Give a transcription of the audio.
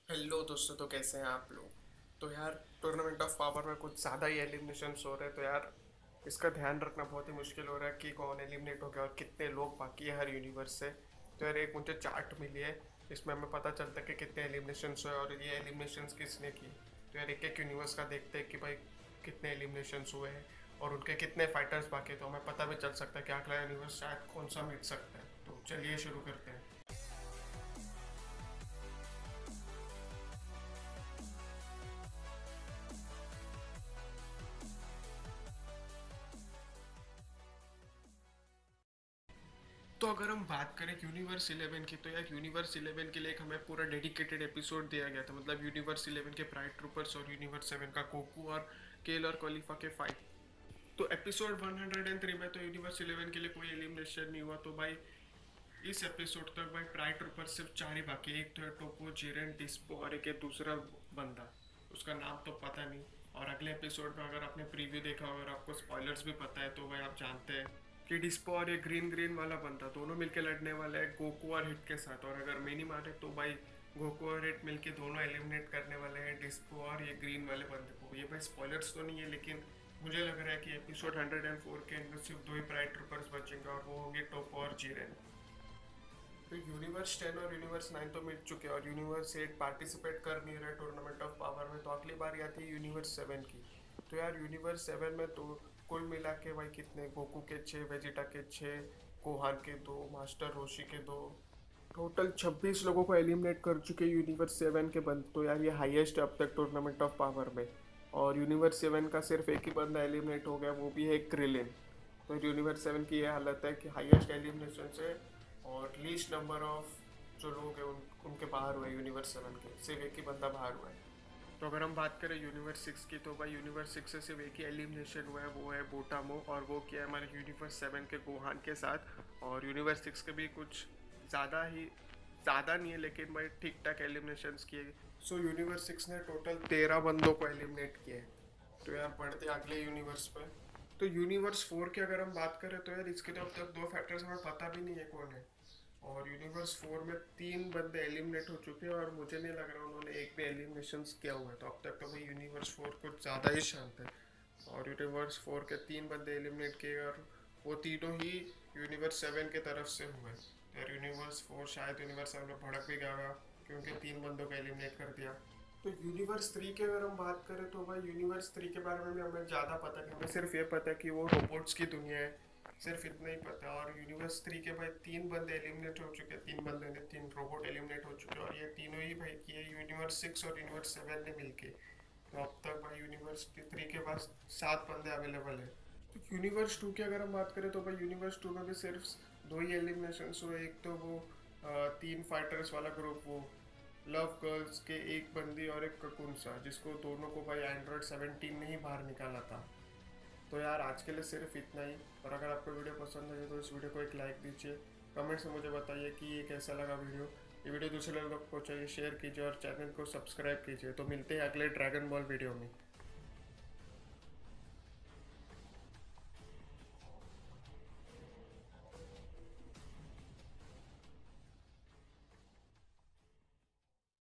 Hello दोस्तों, तो कैसे हैं आप लोग। तो यार, टूर्नामेंट ऑफ पावर में कुछ ज़्यादा ही एलिमिनेशंस हो रहे हैं। तो यार, इसका ध्यान रखना बहुत ही मुश्किल हो रहा है कि कौन एलिमिनेट हो गया और कितने लोग बाकी है हर यूनिवर्स से। तो यार, एक मुझे चार्ट मिली है, इसमें हमें पता चलता है कि कितने एलिमिनेशंस हुए और ये एलिमिनेशंस किसने की। तो यार, एक एक यूनिवर्स का देखते हैं कि भाई कितने एलिमिनेशंस हुए हैं और उनके कितने फाइटर्स बाकी हैं। तो हमें पता भी चल सकता है कि अगला यूनिवर्स शायद कौन सा मिल सकता है। तो चलिए शुरू करते हैं। तो अगर हम बात करें यूनिवर्स 11 की, तो यार यूनिवर्स 11 के लिए एक हमें पूरा डेडिकेटेड एपिसोड दिया गया था। मतलब यूनिवर्स 11 के प्राइड ट्रूपर्स और यूनिवर्स 7 का कोकू और केल और कॉलिफा के फाइट। तो एपिसोड 103 में तो यूनिवर्स 11 के लिए कोई एलिमिनेशन नहीं हुआ। तो भाई, इस एपिसोड तक भाई प्राइड ट्रूपर सिर्फ चार ही बाकी है। एक तो है टोपो, जिरेन, डिस्पो और एक है दूसरा बंदा, उसका नाम तो पता नहीं। और अगले एपिसोड में अगर आपने प्रीव्यू देखा और आपको स्पॉयलर्स भी पता है, तो भाई आप जानते हैं कि डिस्पो और ये ग्रीन ग्रीन वाला बंदा दोनों मिलके लड़ने वाले हैं गोकू और हिट के साथ। और अगर मैं नहीं माने तो भाई, गोकू और हिट मिलके दोनों एलिमिनेट करने वाले हैं डिस्पो और ये ग्रीन वाले बंदे को। ये भाई स्पॉयलर्स तो नहीं है, लेकिन मुझे लग रहा है कि एपिसोड 104 के अंदर सिर्फ दो ही प्राइड ट्रूपर्स बचेंगे और वो होंगे टोपो और जीरेन। तो यूनिवर्स 10 और यूनिवर्स 9 तो मिल चुके हैं और यूनिवर्स 8 पार्टिसिपेट कर नहीं रहा टूर्नामेंट ऑफ पावर में। तो अगली बार आती है यूनिवर्स 7 की। तो यार, यूनिवर्स 7 में तो कुल मिला के भाई कितने, गोकू के 6, वेजिटा के 6, गोहान के 2, मास्टर रोशी के 2, टोटल 26 लोगों को एलिमिनेट कर चुके यूनिवर्स 7 के बंद। तो यार, ये हाईएस्ट है अब तक टूर्नामेंट ऑफ पावर में। और यूनिवर्स 7 का सिर्फ एक ही बंदा एलिमिनेट हो गया, वो भी है क्रिलिन। तो यूनिवर्स 7 की ये हालत है कि हाईएस्ट एलिमिनेशन से और लीस्ट नंबर ऑफ जो लोग हैं उनके बाहर हुए यूनिवर्स 7 के, सिर्फ एक ही बंदा बाहर हुआ है। तो अगर हम बात करें यूनिवर्स 6 की, तो भाई यूनिवर्स 6 से सिर्फ एक ही एलिमिनेशन हुआ है, वो है बोटामो। और वो किया है हमारे यूनिवर्स 7 के गोहान के साथ। और यूनिवर्स 6 के भी कुछ ज़्यादा ही, ज़्यादा नहीं है लेकिन भाई ठीक ठाक एलिमिनेशंस किए। सो यूनिवर्स 6 ने टोटल 13 बंदों को एलिमिनेट किया है। तो यार, बढ़ते अगले यूनिवर्स पे। तो यूनिवर्स 4 की अगर हम बात करें, तो यार इसके तो अब तक दो फैक्टर्स हमें पता भी नहीं है कौन है। और यूनिवर्स 4 में तीन बंदे एलिमिनेट हो चुके हैं और मुझे नहीं लग रहा उन्होंने एक भी एलिमिनेशंस किया हुआ है। तो अब तक तो भाई यूनिवर्स 4 कुछ ज़्यादा ही शांत है। और यूनिवर्स 4 के तीन बंदे एलिमिनेट किए और वो तीनों ही यूनिवर्स 7 के तरफ से हुए। यार, यूनिवर्स 4 शायद यूनिवर्स 7 में भड़क भी गया होगा क्योंकि तीन बंदों को एलिमिनेट कर दिया। तो यूनिवर्स 3 की अगर हम बात करें, तो भाई यूनिवर्स 3 के बारे में भी हमें ज़्यादा पता नहीं। हमें सिर्फ ये पता है कि वो रोबोट्स की दुनिया है, सिर्फ इतना ही पता है। और यूनिवर्स 3 के भाई तीन बंदे एलिमिनेट हो चुके हैं, तीन बंदे ने, तीन रोबोट एलिमिनेट हो चुके हैं। और ये तीनों ही भाई किए यूनिवर्स 6 और यूनिवर्स 7 ने मिलके। तो अब तक भाई यूनिवर्स 3 के पास 7 बंदे अवेलेबल है। तो यूनिवर्स 2 की अगर हम बात करें, तो भाई यूनिवर्स 2 में भी सिर्फ दो ही एलिमिनेशन हुए। एक तो वो तीन फाइटर्स वाला ग्रुप, वो लव गर्ल्स के एक बंदी और एक ककुनसा, जिसको दोनों को भाई एंड्रॉयड 17 ने ही बाहर निकाला था। तो यार, आज के लिए सिर्फ इतना ही। और अगर आपको वीडियो पसंद है तो इस वीडियो को एक लाइक दीजिए। कमेंट्स में मुझे बताइए कि ये कैसा लगा वीडियो। ये वीडियो दूसरे लोगों को चाहिए, शेयर कीजिए और चैनल को सब्सक्राइब कीजिए। तो मिलते हैं अगले ड्रैगन बॉल वीडियो में।